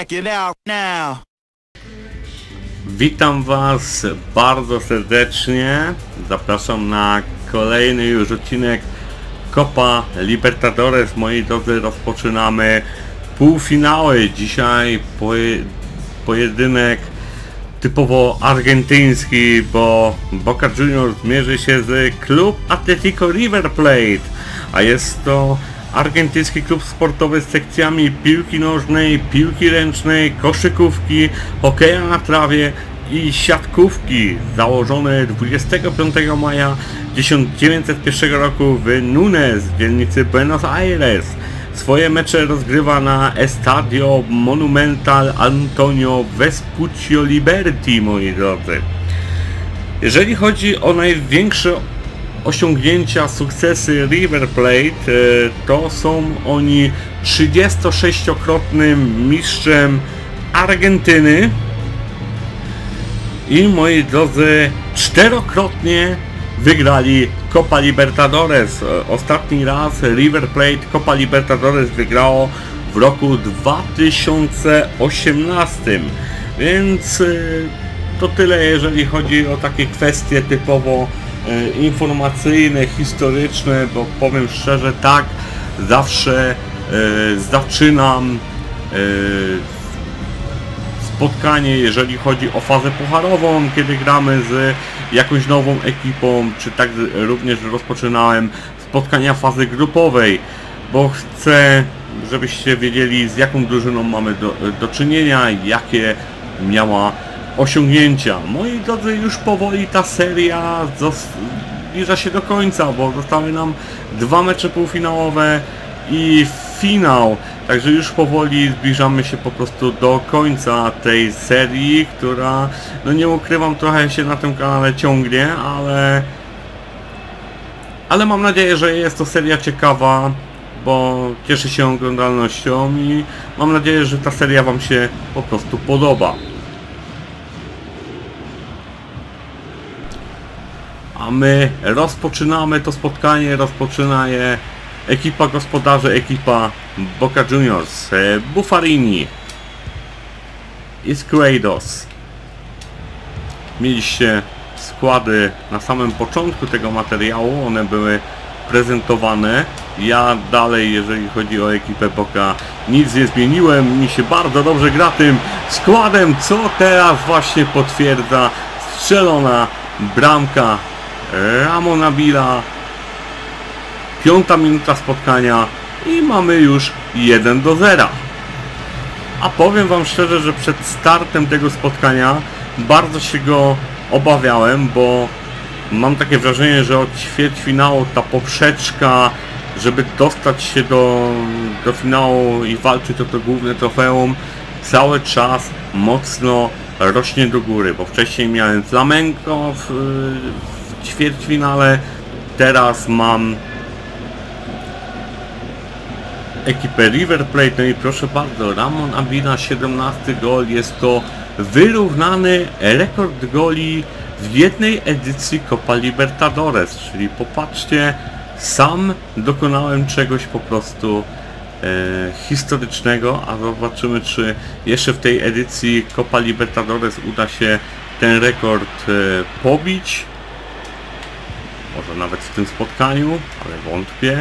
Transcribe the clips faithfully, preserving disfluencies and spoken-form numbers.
check it out now. Witam Was bardzo serdecznie. Zapraszam na kolejny już odcinek Copa Libertadores. Moi drodzy, rozpoczynamy półfinały. Dzisiaj poje, pojedynek typowo argentyński, bo Boca Juniors mierzy się z Club Atlético River Plate, a jest to argentyński klub sportowy z sekcjami piłki nożnej, piłki ręcznej, koszykówki, hokeja na trawie i siatkówki, założony dwudziestego piątego maja tysiąc dziewięćset pierwszego roku w Núñez, w dzielnicy Buenos Aires. Swoje mecze rozgrywa na Estadio Monumental Antonio Vespuccio Liberty, moi drodzy. Jeżeli chodzi o największe osiągnięcia, sukcesy River Plate, to są oni trzydziestosześciokrotnym mistrzem Argentyny i, moi drodzy, czterokrotnie wygrali Copa Libertadores. Ostatni raz River Plate Copa Libertadores wygrało w roku dwa tysiące osiemnastym, więc to tyle, jeżeli chodzi o takie kwestie typowo informacyjne, historyczne, bo powiem szczerze, tak, zawsze e, zaczynam e, spotkanie, jeżeli chodzi o fazę pucharową, kiedy gramy z jakąś nową ekipą, czy tak również rozpoczynałem spotkania fazy grupowej, bo chcę, żebyście wiedzieli, z jaką drużyną mamy do, do czynienia, jakie miała osiągnięcia. Moi drodzy, już powoli ta seria zbliża się do końca, bo zostały nam dwa mecze półfinałowe i finał, także już powoli zbliżamy się po prostu do końca tej serii, która, no nie ukrywam, trochę się na tym kanale ciągnie, ale ale mam nadzieję, że jest to seria ciekawa, bo cieszy się oglądalnością i mam nadzieję, że ta seria Wam się po prostu podoba. A my rozpoczynamy to spotkanie, rozpoczyna je ekipa gospodarzy, ekipa Boca Juniors. Buffarini, Izquierdos. Mieliście składy na samym początku tego materiału, one były prezentowane. Ja dalej, jeżeli chodzi o ekipę Boca, nic nie zmieniłem, mi się bardzo dobrze gra tym składem, co teraz właśnie potwierdza strzelona bramka Ramon Avila. Piąta minuta spotkania i mamy już jeden do zera. A powiem Wam szczerze, że przed startem tego spotkania bardzo się go obawiałem, bo mam takie wrażenie, że od ćwierćfinału ta poprzeczka, żeby dostać się do, do finału i walczyć o to główne trofeum, cały czas mocno rośnie do góry, bo wcześniej miałem Flamengo w, w ćwierćfinale, teraz mam ekipę River Plate. No i proszę bardzo, Ramon Avila, siedemnasty gol, jest to wyrównany rekord goli w jednej edycji Copa Libertadores, czyli popatrzcie, sam dokonałem czegoś po prostu e, historycznego, a zobaczymy, czy jeszcze w tej edycji Copa Libertadores uda się ten rekord e, pobić. Może nawet w tym spotkaniu, ale wątpię.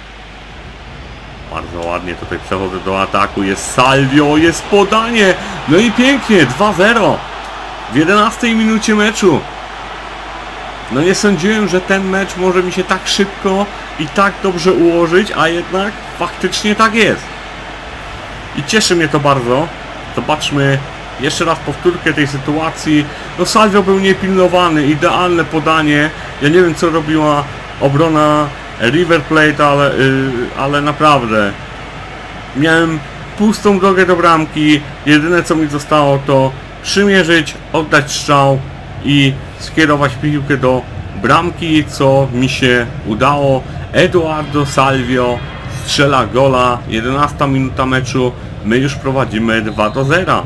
Bardzo ładnie tutaj przechodzę do ataku, jest Salvio, jest podanie, no i pięknie, dwa zero w jedenastej minucie meczu. No nie sądziłem, że ten mecz może mi się tak szybko i tak dobrze ułożyć, a jednak faktycznie tak jest. I cieszy mnie to bardzo. Zobaczmy jeszcze raz powtórkę tej sytuacji. No Salvio był niepilnowany, idealne podanie. Ja nie wiem, co robiła obrona River Plate, ale, yy, ale naprawdę miałem pustą drogę do bramki. Jedyne, co mi zostało, to przymierzyć, oddać strzał i skierować piłkę do bramki, co mi się udało. Eduardo Salvio strzela gola, jedenasta minuta meczu, my już prowadzimy dwa do zera.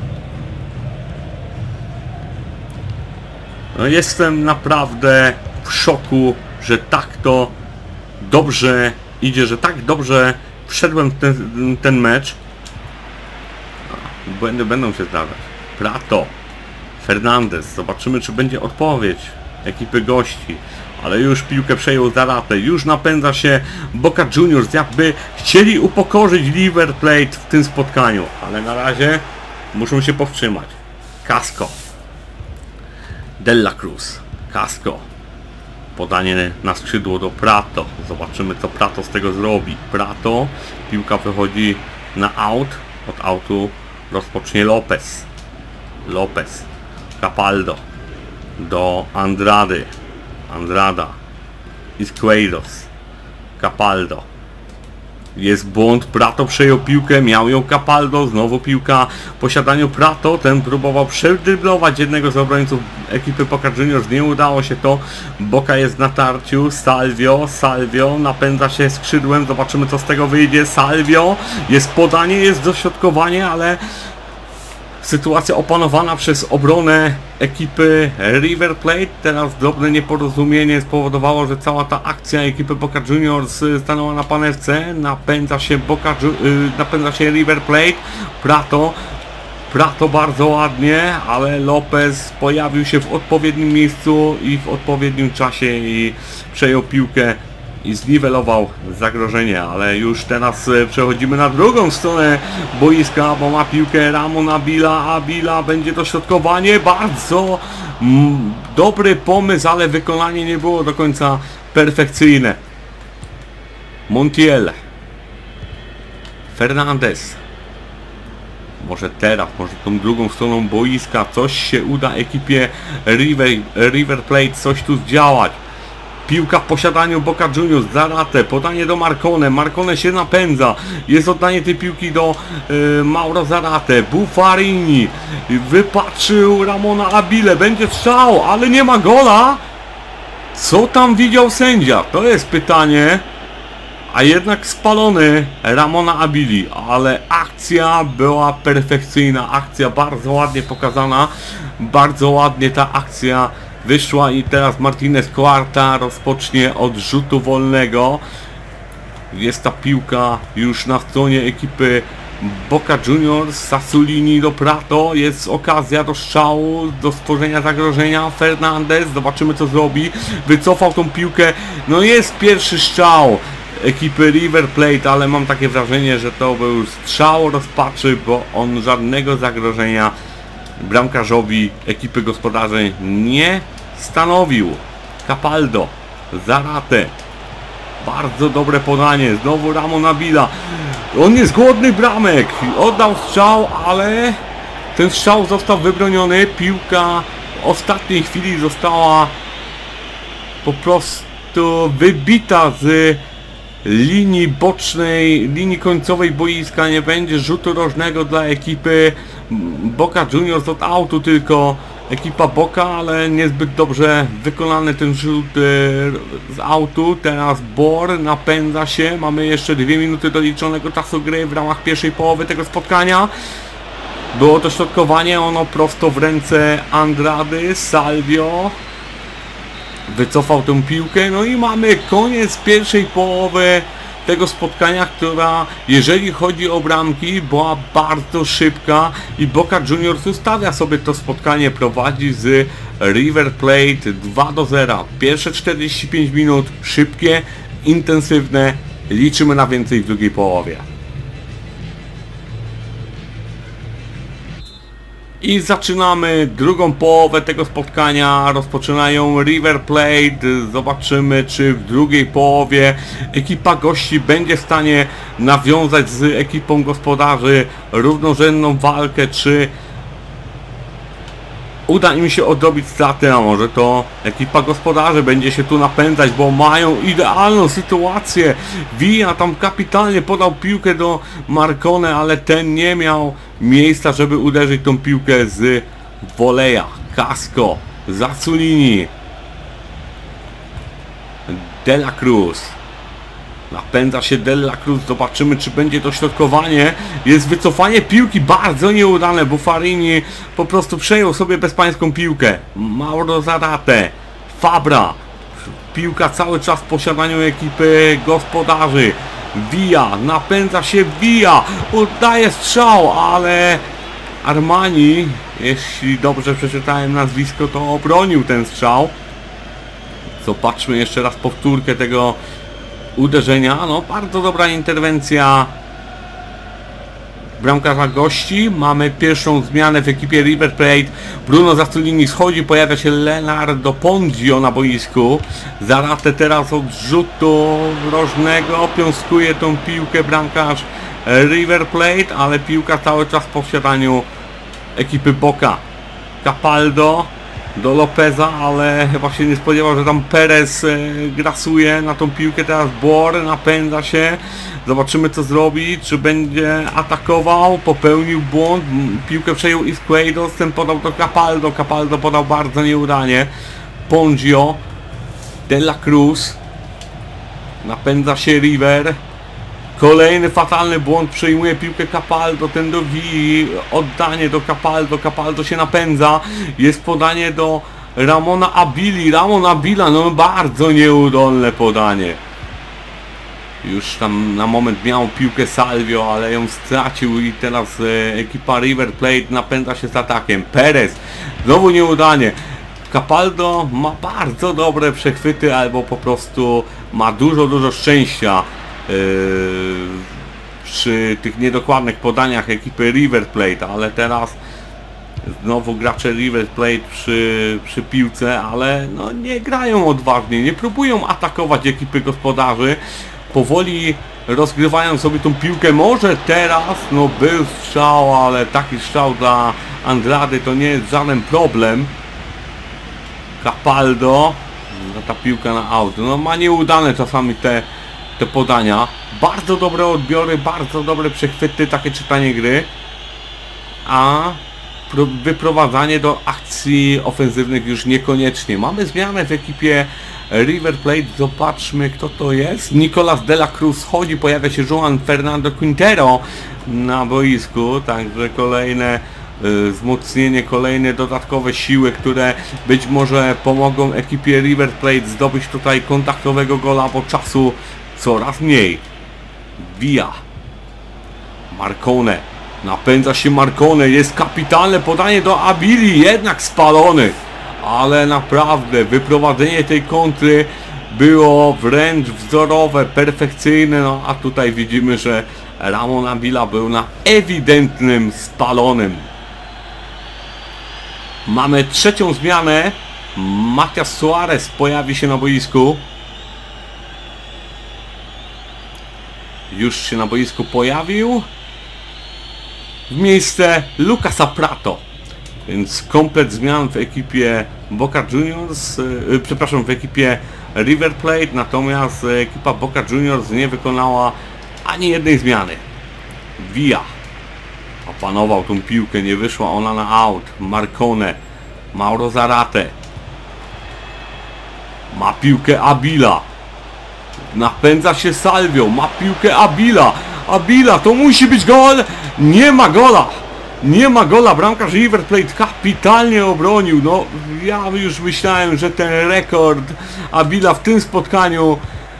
No, jestem naprawdę w szoku, że tak to dobrze idzie, że tak dobrze wszedłem w ten, ten mecz. błędy będą się zdarzać. Prato, Fernandez, zobaczymy czy będzie odpowiedź ekipy gości. Ale już piłkę przejął Zarate, już napędza się Boca Juniors, jakby chcieli upokorzyć River Plate w tym spotkaniu. Ale na razie muszą się powstrzymać. Casco, Dela Cruz, Casco. Podanie na skrzydło do Prato. Zobaczymy co Prato z tego zrobi. Prato, piłka wychodzi na out. Od outu rozpocznie Lopez. Lopez, Capaldo do Andrady. Andrada, Izqueiros, Capaldo. Jest błąd, Prato przejął piłkę, miał ją Capaldo, znowu piłka w posiadaniu Prato, ten próbował przedryblować jednego z obrońców ekipy Boca Juniors, nie udało się to, Boca jest na tarciu, Salvio, Salvio napędza się skrzydłem, zobaczymy co z tego wyjdzie, Salvio, jest podanie, jest dośrodkowanie, ale sytuacja opanowana przez obronę ekipy River Plate. Teraz drobne nieporozumienie spowodowało, że cała ta akcja ekipy Boca Juniors stanęła na panewce. Napędza się Boca, napędza się River Plate. Prato, Prato bardzo ładnie, ale Lopez pojawił się w odpowiednim miejscu i w odpowiednim czasie i przejął piłkę i zniwelował zagrożenie, ale już teraz przechodzimy na drugą stronę boiska, bo ma piłkę Ramon Abila, Abila będzie dośrodkowanie, bardzo mm, dobry pomysł, ale wykonanie nie było do końca perfekcyjne. Montiel, Fernandez, może teraz, może tą drugą stroną boiska coś się uda ekipie River, River Plate coś tu zdziałać. Piłka w posiadaniu Boca Juniors, Zarate, podanie do Marcone, Marcone się napędza, jest oddanie tej piłki do y, Mauro Zarate, Buffarini, wypatrzył Ramona Abile, będzie strzał, ale nie ma gola? Co tam widział sędzia? To jest pytanie, a jednak spalony Ramona Abili, ale akcja była perfekcyjna, akcja bardzo ładnie pokazana, bardzo ładnie ta akcja wyszła i teraz Martinez Cuarta rozpocznie od rzutu wolnego. Jest ta piłka już na stronie ekipy Boca Juniors, Sassolini do Prato, jest okazja do strzału, do stworzenia zagrożenia. Fernandez, zobaczymy co zrobi, wycofał tą piłkę, no jest pierwszy strzał ekipy River Plate, ale mam takie wrażenie, że to był strzał rozpaczy, bo on żadnego zagrożenia bramkarzowi ekipy gospodarzy nie stanowił. Capaldo, Zarate, bardzo dobre podanie, znowu Ramon Abila, on jest głodny bramek, oddał strzał, ale ten strzał został wybroniony, piłka w ostatniej chwili została po prostu wybita z linii bocznej, linii końcowej boiska, nie będzie rzutu rożnego dla ekipy Boca Juniors od autu, tylko ekipa Boca, ale niezbyt dobrze wykonany ten rzut z autu. Teraz Bor napędza się, mamy jeszcze dwie minuty doliczonego czasu gry w ramach pierwszej połowy tego spotkania. Było to środkowanie, ono prosto w ręce Andrady, Salvio wycofał tę piłkę, no i mamy koniec pierwszej połowy tego spotkania, która jeżeli chodzi o bramki była bardzo szybka i Boca Juniors ustawia sobie to spotkanie, prowadzi z River Plate dwa do zera. Pierwsze czterdzieści pięć minut szybkie, intensywne, liczymy na więcej w drugiej połowie. I zaczynamy drugą połowę tego spotkania, rozpoczynają River Plate, zobaczymy czy w drugiej połowie ekipa gości będzie w stanie nawiązać z ekipą gospodarzy równorzędną walkę, czy uda im się odrobić straty, a może to ekipa gospodarzy będzie się tu napędzać, bo mają idealną sytuację. Villa tam kapitalnie podał piłkę do Marcone, ale ten nie miał miejsca, żeby uderzyć tą piłkę z voleja. Casco, Sassolini, Dela Cruz. Napędza się Dela Cruz, zobaczymy czy będzie dośrodkowanie, jest wycofanie piłki, bardzo nieudane, Buffarini po prostu przejął sobie bezpańską piłkę. Mauro Zarate, Fabra, piłka cały czas w posiadaniu ekipy gospodarzy. Villa, napędza się Villa, oddaje strzał, ale Armani, jeśli dobrze przeczytałem nazwisko, to obronił ten strzał. Zobaczmy jeszcze raz powtórkę tego uderzenia. No, bardzo dobra interwencja bramkarza gości. Mamy pierwszą zmianę w ekipie River Plate. Bruno Zasolini schodzi, pojawia się Leonardo Ponzio na boisku. Zarate teraz od rzutu rożnego, piąskuje tą piłkę bramkarz River Plate, ale piłka cały czas w posiadaniu ekipy Boca. Capaldo do Lopeza, ale chyba się nie spodziewał, że tam Perez e, grasuje na tą piłkę. Teraz Bor napędza się. Zobaczymy, co zrobi, czy będzie atakował, popełnił błąd, piłkę przejął Izquierdo, ten podał do Capaldo, Capaldo podał bardzo nieudanie. Ponzio, De La Cruz, napędza się River. Kolejny fatalny błąd, przejmuje piłkę Capaldo, ten do Vii, oddanie do Capaldo, Capaldo się napędza, jest podanie do Ramona Abili, Ramon Abila, no bardzo nieudolne podanie. Już tam na moment miał piłkę Salvio, ale ją stracił i teraz e, ekipa River Plate napędza się z atakiem. Perez, znowu nieudanie. Capaldo ma bardzo dobre przechwyty, albo po prostu ma dużo, dużo szczęścia Yy, przy tych niedokładnych podaniach ekipy River Plate, ale teraz znowu gracze River Plate przy, przy piłce, ale no nie grają odważnie, nie próbują atakować ekipy gospodarzy, powoli rozgrywają sobie tą piłkę. Może teraz no był strzał, ale taki strzał dla Andrady to nie jest żaden problem. Capaldo, no ta piłka na aut, no ma nieudane czasami te te podania, bardzo dobre odbiory, bardzo dobre przechwyty, takie czytanie gry, a wyprowadzanie do akcji ofensywnych już niekoniecznie. Mamy zmianę w ekipie River Plate, zobaczmy, kto to jest. Nicolas De La Cruz chodzi, pojawia się Juan Fernando Quintero na boisku, także kolejne y, wzmocnienie, kolejne dodatkowe siły, które być może pomogą ekipie River Plate zdobyć tutaj kontaktowego gola, bo czasu coraz mniej. Via. Marcone. Napędza się Marcone. Jest kapitalne podanie do Abili. Jednak spalony. Ale naprawdę wyprowadzenie tej kontry było wręcz wzorowe, perfekcyjne. No a tutaj widzimy, że Ramon Abila był na ewidentnym spalonym. Mamy trzecią zmianę. Matias Suarez pojawi się na boisku. Już się na boisku pojawił w miejsce Lucasa Prato, więc komplet zmian w ekipie Boca Juniors, yy, przepraszam, w ekipie River Plate, natomiast ekipa Boca Juniors nie wykonała ani jednej zmiany. Via opanował tą piłkę, nie wyszła ona na aut. Marcone, Mauro Zarate, ma piłkę Abila. Napędza się Salvio, ma piłkę Abila. Abila, to musi być gol. Nie ma gola. Nie ma gola. Bramkarz River Plate kapitalnie obronił. No, ja już myślałem, że ten rekord Abila w tym spotkaniu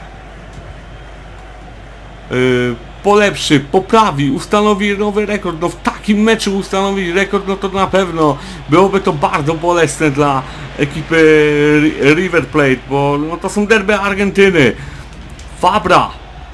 yy, polepszy, poprawi, ustanowi nowy rekord. No w takim meczu ustanowić rekord, no to na pewno byłoby to bardzo bolesne dla ekipy River Plate, bo no, to są derby Argentyny. Fabra.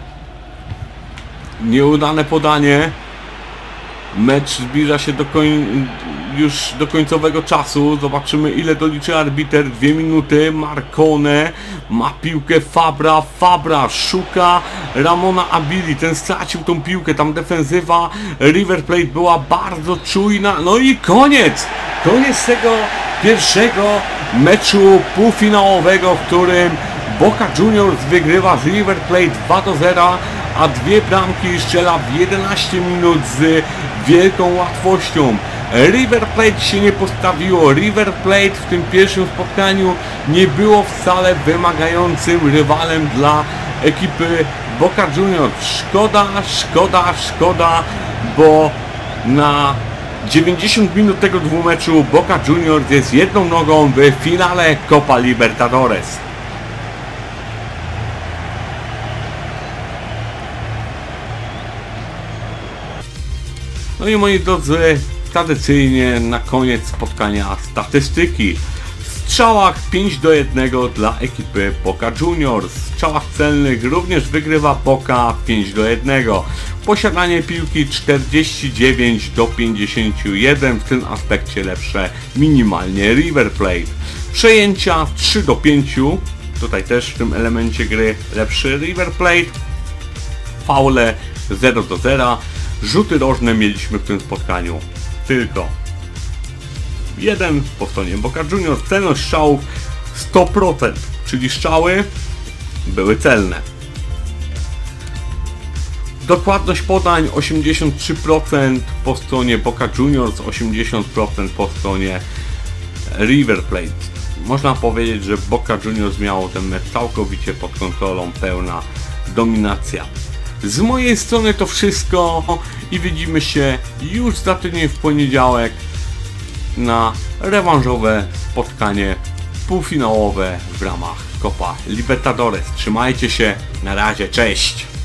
Nieudane podanie. Mecz zbliża się do koń... już do końcowego czasu. Zobaczymy, ile doliczy arbiter. Dwie minuty. Marcone ma piłkę. Fabra. Fabra szuka Ramona Abili. Ten stracił tą piłkę. Tam defensywa River Plate była bardzo czujna. No i koniec. Koniec tego pierwszego meczu półfinałowego, w którym Boca Juniors wygrywa z River Plate dwa do zera, a dwie bramki strzela w jedenaście minut z wielką łatwością. River Plate się nie postawiło. River Plate w tym pierwszym spotkaniu nie było wcale wymagającym rywalem dla ekipy Boca Juniors. Szkoda, szkoda, szkoda, bo na dziewięćdziesiąt minut tego dwumeczu Boca Juniors jest jedną nogą w finale Copa Libertadores. No i moi drodzy, tradycyjnie na koniec spotkania statystyki. W strzałach pięć do jednego dla ekipy Boca Juniors. W strzałach celnych również wygrywa Boca pięć do jednego. Posiadanie piłki czterdzieści dziewięć do pięćdziesięciu jeden, w tym aspekcie lepsze minimalnie River Plate. Przejęcia trzy do pięciu, tutaj też w tym elemencie gry lepszy River Plate. Faule zero do zera. Rzuty rożne mieliśmy w tym spotkaniu tylko jeden po stronie Boca Juniors. Celność strzałów sto procent, czyli strzały były celne. Dokładność podań osiemdziesiąt trzy procent po stronie Boca Juniors, osiemdziesiąt procent po stronie River Plate. Można powiedzieć, że Boca Juniors miało ten mecz całkowicie pod kontrolą, pełna dominacja. Z mojej strony to wszystko i widzimy się już za tydzień w poniedziałek na rewanżowe spotkanie półfinałowe w ramach Copa Libertadores. Trzymajcie się, na razie, cześć!